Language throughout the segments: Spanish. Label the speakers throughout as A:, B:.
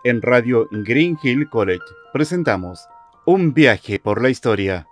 A: En Radio Green Hill College presentamos Un viaje por la historia.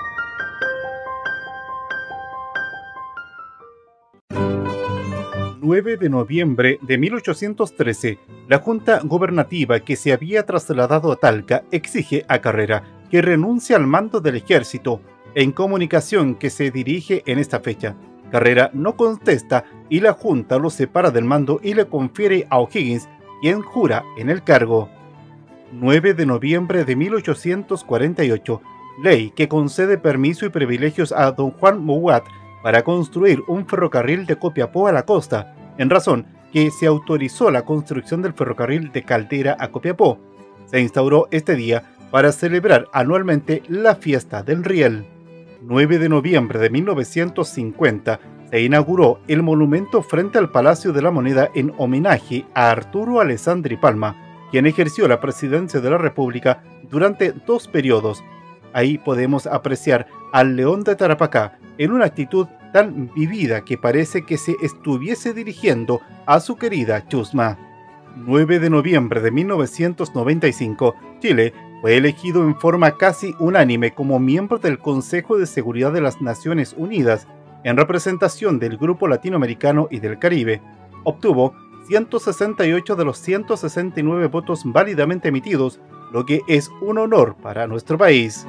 A: El 9 de noviembre de 1813, la Junta Gobernativa que se había trasladado a Talca exige a Carrera que renuncie al mando del ejército. En comunicación que se dirige en esta fecha, Carrera no contesta y la Junta lo separa del mando y le confiere a O'Higgins, quien jura en el cargo. 9 de noviembre de 1848, ley que concede permiso y privilegios a don Juan Mouat para construir un ferrocarril de Copiapó a la costa, en razón que se autorizó la construcción del ferrocarril de Caldera a Copiapó. Se instauró este día para celebrar anualmente la fiesta del Riel. 9 de noviembre de 1950 se inauguró el monumento frente al Palacio de la Moneda en homenaje a Arturo Alessandri Palma, quien ejerció la presidencia de la República durante 2 periodos. Ahí podemos apreciar al León de Tarapacá en una actitud tan vivida que parece que se estuviese dirigiendo a su querida Chusma. 9 de noviembre de 1995, Chile fue elegido en forma casi unánime como miembro del Consejo de Seguridad de las Naciones Unidas, en representación del Grupo Latinoamericano y del Caribe. Obtuvo 168 de los 169 votos válidamente emitidos, lo que es un honor para nuestro país.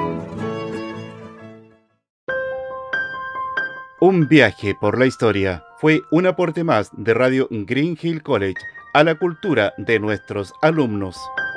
A: Un viaje por la historia fue un aporte más de Radio Green Hill College a la cultura de nuestros alumnos.